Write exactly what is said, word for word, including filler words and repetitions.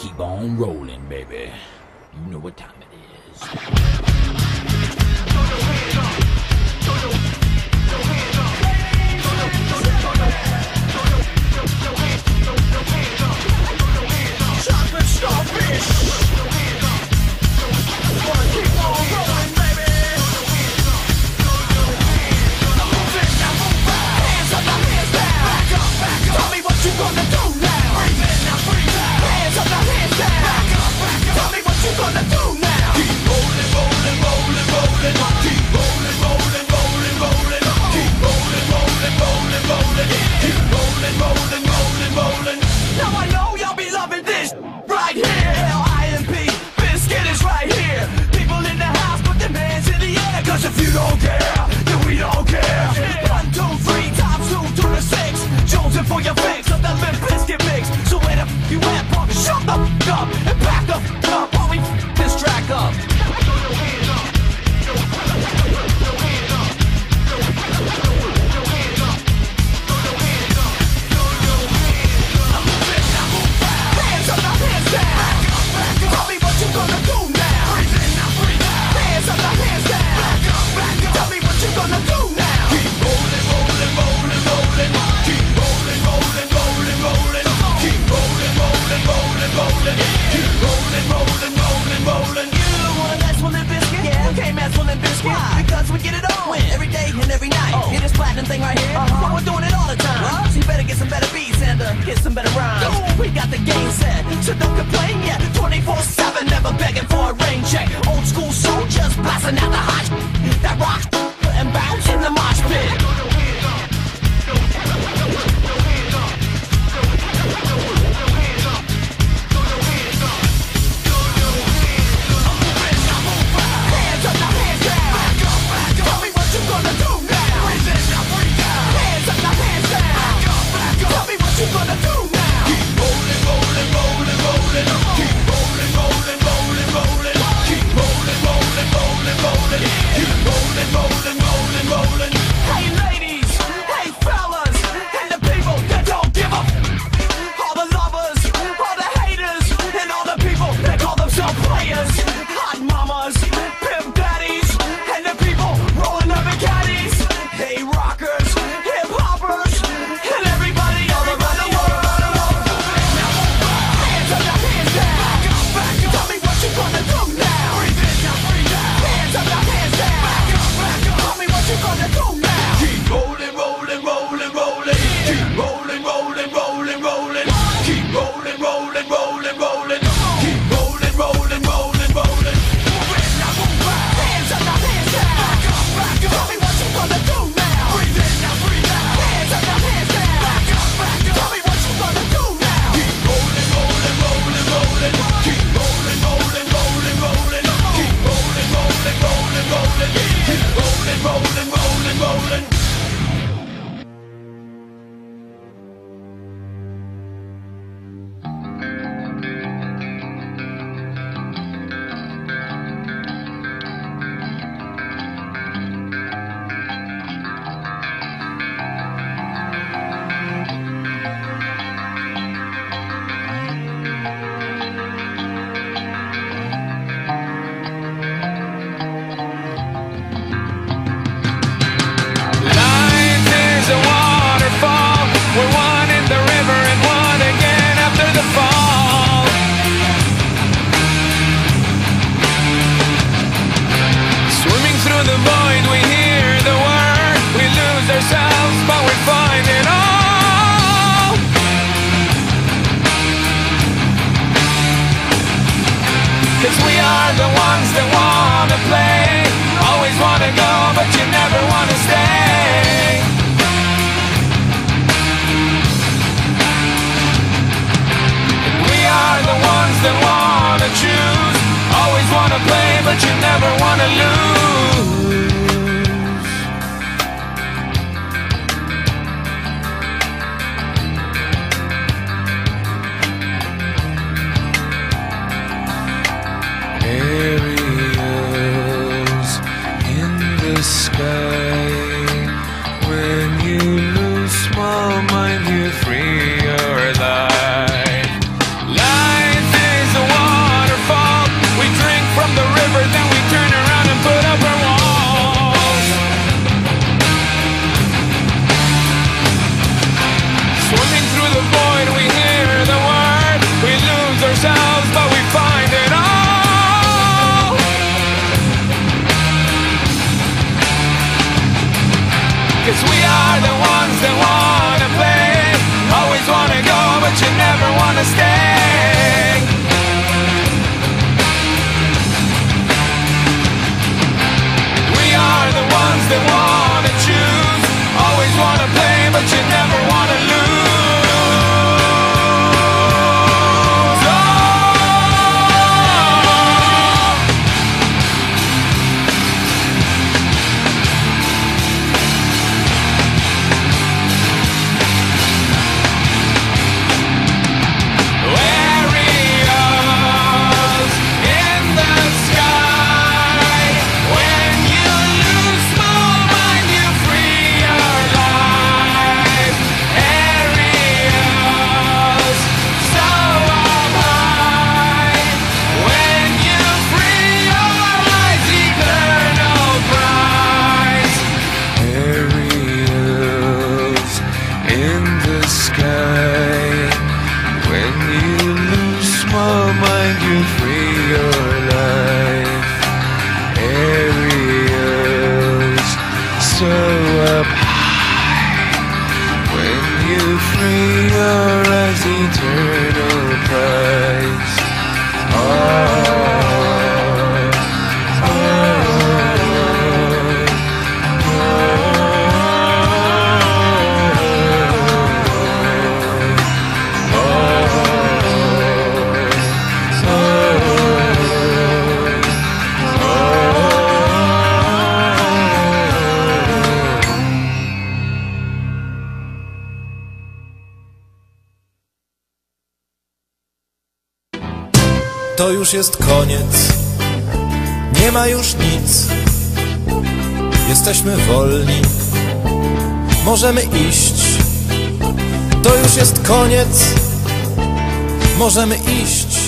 keep on rolling, baby. You know what time it is. Chocolate starfish. Wanna keep on rolling, baby. I'm moving, I'm moving. Hands up, now hands down. Back up, back up. Tell me what you gonna do now. Breathe in, now breathe out. Hands up, now hands down. Back up, back up. Tell me what you gonna do now. Keep rolling, rolling, rolling, rolling. Keep rolling, rolling, rolling, rolling. Keep rolling, rolling, rolling, rolling. Keep rolling, rolling, rolling, rolling. Now I know y'all be loving this right here. L I M P, Biscuit is right here. People in the house, put their hands in the air. Cause if you don't care, then we don't care. One, two, three, times two to the six. Jonesing for your fix of the Limp Bizkit mix. So where the f you at, punk? Shut the f up and back the f up while we f this track up. Tell me what you gonna do now. Breathe in, now breathe out. Hands up, now hands down. Back up, back up. Tell me what you gonna do now. Keep rolling, rolling, rolling, rolling. Keep rolling, rolling, rolling, rolling. Keep rolling, rolling, rolling, rolling. Keep rolling, rolling, rolling, rolling. You wanna mess with Limp Bizkit? Yeah, we can't mess with Limp Bizkit. Why? Because we get it on. When? Every day and every night. Oh. Hear this platinum thing right here? Uh-huh. Well, we're doing it all the time. What? So you better get some better beats and uh, get some better rhymes. Ooh. We got the game set, so don't complain yet. twenty-four seven, never begging for a rain check. Old school soldiers blasting out the hot that rock and bounce in the mosh pit. Hands up, now hands down. Back up, back up. Tell me what you gonna do now. Breathe in, now breathe out. Hands up, now hands down. Back up, back up. Tell me what you gonna do now. Keep rolling, rolling, rolling, rolling. Keep rolling, rolling, rolling, rolling. Keep rolling, rolling, rolling, rolling. Keep rolling, rolling, rolling, rolling. Hey ladies, hey fellas, and the people that don't give a f- all the lovers, all the haters, and all the people that call themselves players. Hot mamas, pimp daddies, and the people rolling up in caddies. Hey rockers, hip hoppers, and everybody all around the world. Hands up, now hands down. Back up, back up. Tell me what you gonna do now. Breathe in, now breathe out. Hands up, now hands down. Back up, back up. Tell me what you gonna do now. Keep rolling, rolling, rolling, rolling. Keep rolling, rolling, rolling, rolling. Keep rolling, rolling, rolling, rolling. Keep rolling, rolling, rolling, rolling. Move in, now move out. Hands up, now hands down. Back up, back up. Tell me what you gonna do now. Breathe in, now breathe out. Hands up, now hands down. Back up, back up. Tell me what you gonna do now. Keep rolling, rolling, rolling, rolling. Keep rolling, rolling, rolling, rolling. Keep rolling, rolling, rolling, rolling. Keep rolling, rolling, rolling, rolling. Life is a waterfall. We're one in the river and one again after the fall. Swimming through the void, we hear the word. We lose ourselves, but we find it all. Cause we are the ones that wanna play. Always wanna go, but you never wanna stay. And we are the ones that wanna choose. Always wanna play, but you never wanna lose. Aerials in the sky. ourselves, but we find it all. 'Cause we are the ones that wanna play, always wanna go, but you never wanna stay. We are the ones that wanna choose, always wanna play, but you never wanna lose. To już jest koniec, nie ma już nic. Jesteśmy wolni, możemy iść. To już jest koniec, możemy iść.